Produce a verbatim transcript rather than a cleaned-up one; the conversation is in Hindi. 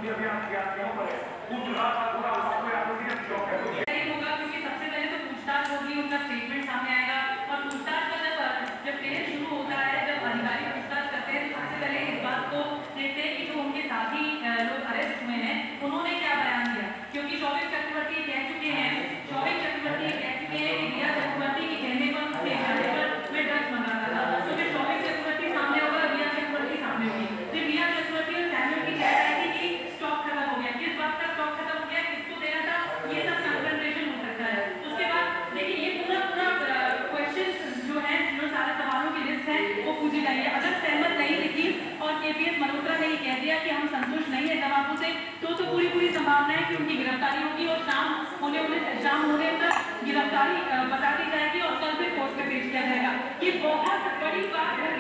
क्योंकि सबसे पहले तो पूछताछ होगी, उनका स्टेटमेंट सामने आएगा और पूछताछ का जब जब पेज शुरू होता है, जब अधिकारी पूछताछ करते हैं तो सबसे पहले इस बात को देखते हैं कि जो उनके साथी लोग अरेस्ट हुए हैं उन्होंने क्या बयान दिया, क्योंकि शौविक चक्रवर्ती कह चुके हैं शौविक चक्रवर्ती कह चुके हैं कि रिया चक्रवर्ती के कहने पर उनके कहने पर मैं ड्रग्स मंगाता था। तो फिर शौविक चक्रवर्ती सामने होगा, रिया चक्रवर्ती सामने होगी, फिर रिया चक्रवर्ती और सैमुअल की चैट आएगी कि स्टॉक खत्म हो गया, किस बात का स्टॉक खत्म हो गया, किसको देना था, ये सब कंसंट्रेशन हो सकता है। उसके बाद देखिए ये पूरा पूरा क्वेश्चन जो है, जो सारे सवालों की लिस्ट है वो पूछी जाएगी। अगर सहमत नहीं लिखी और केपीएस मल्होत्रा ने ये कह दिया कि हम संतुष्ट नहीं है जवाबों से, तो तो पूरी पूरी संभावना है कि उनकी गिरफ्तारी होगी और शाम होने होने शाम होने तक गिरफ्तारी बता दी जाएगी और कल फिर कोर्ट में पेश किया जाएगा। ये बहुत बड़ी बात है।